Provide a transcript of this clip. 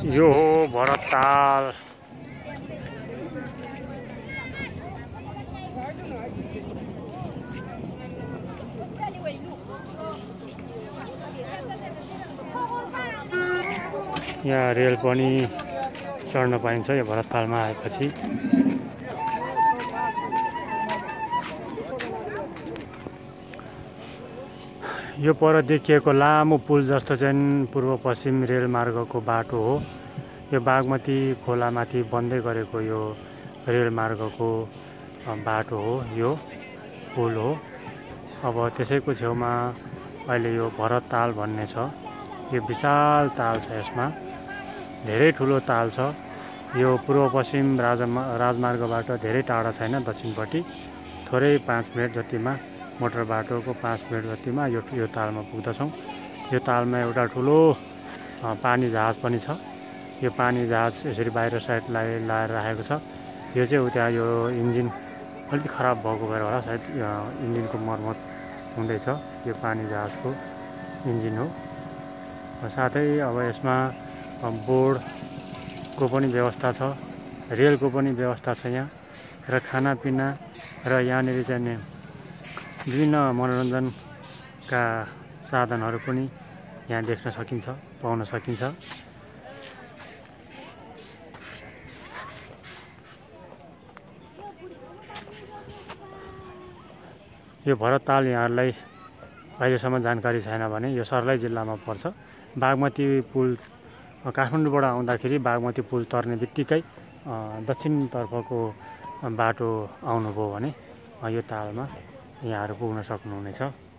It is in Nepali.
यो हो भरतताल। यहाँ रेल पनि चढ्न पाइन्छ यो भरततालमा आएपछि। यो पर देखिएको लामो पुल जस्तो चाहिँ पूर्व पश्चिम रेलमार्गको बाटो हो। यो बागमती खोलामाथि बन्दै गरेको यो रेलमार्गको बाटो हो, यो पुल हो। अब त्यसैको छेउमा अहिले यो भरतताल भन्ने छ। यो विशाल ताल छ, यसमा धेरै ठुलो ताल छ। यो पूर्व पश्चिम राजमार्गबाट धेरै टाढा छैन, दक्षिणपट्टि थोरै 5 मिनट जतिमा, मोटर बाटोको 5 मिनट जतिमा यो तालमा पुग्दछौँ। यो तालमा एउटा ठुलो पानी जहाज पनि छ। यो पानी जहाज यसरी बाहिर साइड लाएर राखेको छ। यो चाहिँ उता यो इन्जिन अलिक खराब भएको भएर होला, सायद इन्जिनको मर्मत हुँदैछ। यो पानी जहाजको इन्जिन हो। साथै अब यसमा बोर्डको पनि व्यवस्था छ, रेलको पनि व्यवस्था छ यहाँ, र खानापिना र यहाँनिर चाहिँ विभिन्न मनोरञ्जनका साधनहरू पनि यहाँ देख्न सकिन्छ, पाउन सकिन्छ। यो भरतताल यहाँहरूलाई अहिलेसम्म जानकारी छैन भने यो सर्लाही जिल्लामा पर्छ। बागमती पुल काठमाडौँबाट आउँदाखेरि बागमती पुल तर्ने बित्तिकै दक्षिणतर्फको बाटो आउनुभयो भने यो तालमा यहाँहरू पुग्न सक्नुहुनेछ।